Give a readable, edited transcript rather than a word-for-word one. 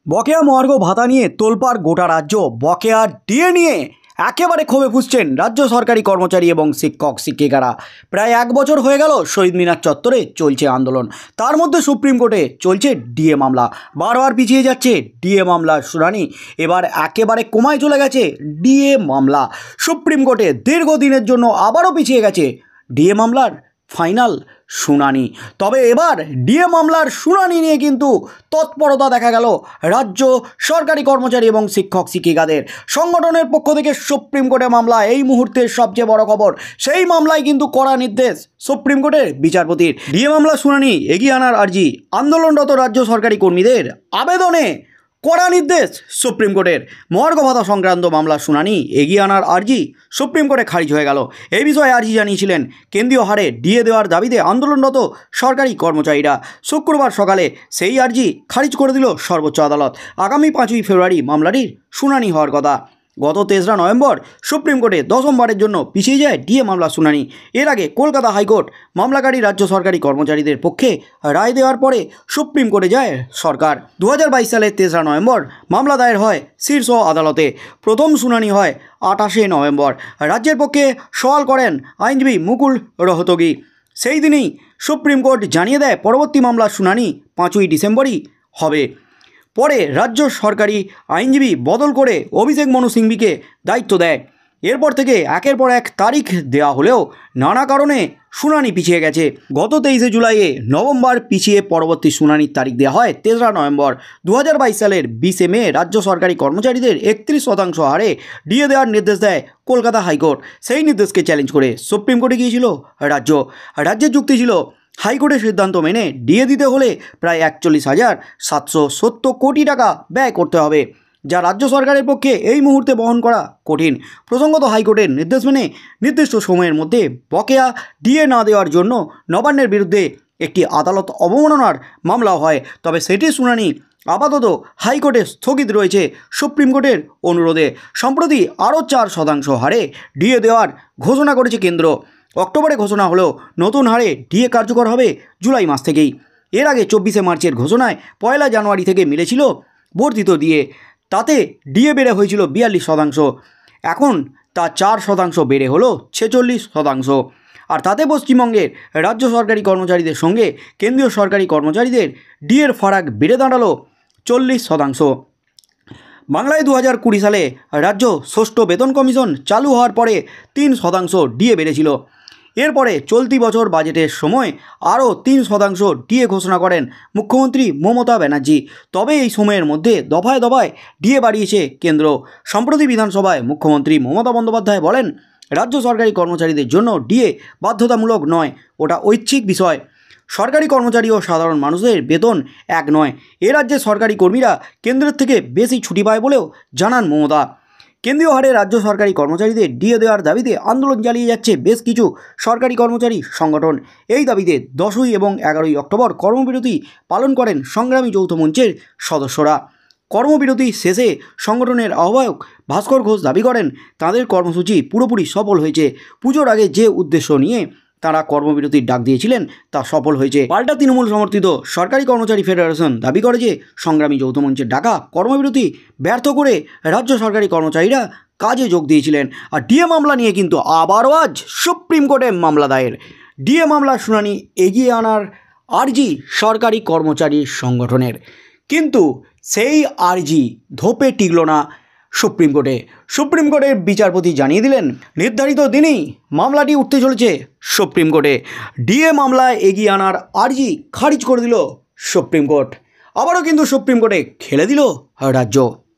বকেয়া মহার্ঘ ভাতা নিয়ে তোলপাড় গোটা রাজ্য। বকেয়া ডিএ নিয়ে একেবারে ক্ষোভে ফুঁসছেন রাজ্য সরকারি কর্মচারী এবং শিক্ষক শিক্ষিকারা। প্রায় এক বছর হয়ে গেল শহীদ মিনার চত্বরে চলছে আন্দোলন, তার মধ্যে সুপ্রিম কোর্টে চলছে ডিএ মামলা। বারবার পিছিয়ে যাচ্ছে ডিএ মামলার শুনানি, এবার একেবারে কোমায় চলে গেছে ডিএ মামলা। সুপ্রিম কোর্টে দীর্ঘদিনের জন্য আবারও পিছিয়ে গেছে ডিএ মামলার ফাইনাল শুনানি। তবে এবার ডিএ মামলার শুনানি নিয়ে কিন্তু তৎপরতা দেখা গেল রাজ্য সরকারি কর্মচারী এবং শিক্ষক শিক্ষিকাদের সংগঠনের পক্ষ থেকে। সুপ্রিম কোর্টে মামলা, এই মুহূর্তের সবচেয়ে বড় খবর, সেই মামলায় কিন্তু কড়া নির্দেশ সুপ্রিম কোর্টের বিচারপতির। ডিএ মামলা শুনানি এগিয়ে আনার আর্জি, আন্দোলনরত রাজ্য সরকারি কর্মীদের আবেদনে কড়া নির্দেশ সুপ্রিম কোর্টের। মহার্ঘ ভাতা সংক্রান্ত মামলার শুনানি এগিয়ে আনার আর্জি সুপ্রিম কোর্টে খারিজ হয়ে গেল। এই বিষয়ে আর্জি জানিয়েছিলেন কেন্দ্রীয় হারে ডিএ দেওয়ার দাবিতে আন্দোলনরত সরকারি কর্মচারীরা। শুক্রবার সকালে সেই আর্জি খারিজ করে দিল সর্বোচ্চ আদালত। আগামী 5ই ফেব্রুয়ারি মামলাটির শুনানি হওয়ার কথা। গত 3রা নভেম্বর সুপ্রিম কোর্টে দশমবারের জন্য পিছিয়ে যায় ডিএ মামলার শুনানি। এর আগে কলকাতা হাইকোর্ট মামলাকারী রাজ্য সরকারি কর্মচারীদের পক্ষে রায় দেওয়ার পরে সুপ্রিম কোর্টে যায় সরকার। 2022 সালের 3রা নভেম্বর মামলা দায়ের হয় শীর্ষ আদালতে। প্রথম শুনানি হয় 28শে নভেম্বর। রাজ্যের পক্ষে সওয়াল করেন আইনজীবী মুকুল রোহতগি। সেই দিনেই সুপ্রিম কোর্ট জানিয়ে দেয় পরবর্তী মামলার শুনানি 5ই ডিসেম্বরই হবে। পরে রাজ্য সরকারি আইনজীবী বদল করে অভিষেক মনু সিংভিকে দায়িত্ব দেয়। এরপর থেকে একের পর এক তারিখ দেওয়া হলেও নানা কারণে শুনানি পিছিয়ে গেছে। গত 23শে জুলাইয়ে নভেম্বর পিছিয়ে পরবর্তী শুনানির তারিখ দেওয়া হয় 3রা নভেম্বর। 2022 সালের 20শে মে রাজ্য সরকারি কর্মচারীদের 31% হারে ডিএ দেওয়ার নির্দেশ দেয় কলকাতা হাইকোর্ট। সেই নির্দেশকে চ্যালেঞ্জ করে সুপ্রিম কোর্টে গিয়েছিল রাজ্যের যুক্তি ছিল হাইকোর্টের সিদ্ধান্ত মেনে ডিএ দিতে হলে প্রায় 41,770 কোটি টাকা ব্যয় করতে হবে, যা রাজ্য সরকারের পক্ষে এই মুহূর্তে বহন করা কঠিন। প্রসঙ্গত হাইকোর্টের নির্দেশ মেনে নির্দিষ্ট সময়ের মধ্যে বকেয়া ডিএ না দেওয়ার জন্য নবান্নের বিরুদ্ধে একটি আদালত অবমাননার মামলাও হয়। তবে সেটির শুনানি আপাতত হাইকোর্টে স্থগিত রয়েছে সুপ্রিম কোর্টের অনুরোধে। সম্প্রতি আরও 4% হারে ডিএ দেওয়ার ঘোষণা করেছে কেন্দ্র। অক্টোবরে ঘোষণা হলেও নতুন হারে ডিএ কার্যকর হবে জুলাই মাস থেকেই। এর আগে 24শে মার্চের ঘোষণায় 1 জানুয়ারি থেকে মিলেছিল বর্ধিত ডিএ। তাতে ডিএ বেড়ে হয়েছিল 42%, এখন তা 4% বেড়ে হলো 46%। আর তাতে পশ্চিমবঙ্গের রাজ্য সরকারি কর্মচারীদের সঙ্গে কেন্দ্রীয় সরকারি কর্মচারীদের ডিএর ফারাক বেড়ে দাঁড়ালো 40%। বাংলায় 2020 সালে রাজ্য ষষ্ঠ বেতন কমিশন চালু হওয়ার পরে 3% ডিএ বেড়েছিল। এরপরে চলতি বছর বাজেটের সময় আরও 3% ডিএ ঘোষণা করেন মুখ্যমন্ত্রী মমতা ব্যানার্জি। তবে এই সময়ের মধ্যে দফায় দফায় ডিএ বাড়িয়েছে কেন্দ্র। সম্প্রতি বিধানসভায় মুখ্যমন্ত্রী মমতা বন্দ্যোপাধ্যায় বলেন, রাজ্য সরকারি কর্মচারীদের জন্য ডিএ বাধ্যতামূলক নয়, ওটা ঐচ্ছিক বিষয়। সরকারি কর্মচারী ও সাধারণ মানুষের বেতন এক নয়। এ রাজ্যের সরকারি কর্মীরা কেন্দ্রের থেকে বেশি ছুটি পায় বলেও জানান মমতা। কেন্দ্রীয় হারে রাজ্য সরকারি কর্মচারীদের ডিএ দেওয়ার দাবিতে আন্দোলন চালিয়ে যাচ্ছে বেশ কিছু সরকারি কর্মচারী সংগঠন। এই দাবিতে 10ই এবং 11ই অক্টোবর কর্মবিরতি পালন করেন সংগ্রামী যৌথ মঞ্চের সদস্যরা। কর্মবিরতি শেষে সংগঠনের আহ্বায়ক ভাস্কর ঘোষ দাবি করেন, তাদের কর্মসূচি পুরোপুরি সফল হয়েছে। পুজোর আগে যে উদ্দেশ্য নিয়ে তারা কর্মবিরতির ডাক দিয়েছিলেন তা সফল হয়েছে। পাল্টা তৃণমূল সমর্থিত সরকারি কর্মচারী ফেডারেশন দাবি করে যে সংগ্রামী যৌথ মঞ্চের ডাকা কর্মবিরতি ব্যর্থ করে রাজ্য সরকারি কর্মচারীরা কাজে যোগ দিয়েছিলেন। আর ডিএ মামলা নিয়ে কিন্তু আবারও আজ সুপ্রিম কোর্টে মামলা দায়ের। ডিএ মামলার শুনানি এগিয়ে আনার আর্জি সরকারি কর্মচারী সংগঠনের, কিন্তু সেই আর্জি ধোপে টিকল না সুপ্রিম কোর্টে। সুপ্রিম কোর্টের বিচারপতি জানিয়ে দিলেন, নির্ধারিত দিনেই মামলাটি উঠতে চলেছে সুপ্রিম কোর্টে। ডিএ মামলায় এগিয়ে আনার আর্জি খারিজ করে দিল সুপ্রিম কোর্ট। আবারও কিন্তু সুপ্রিম কোর্টে খেলে দিল রাজ্য।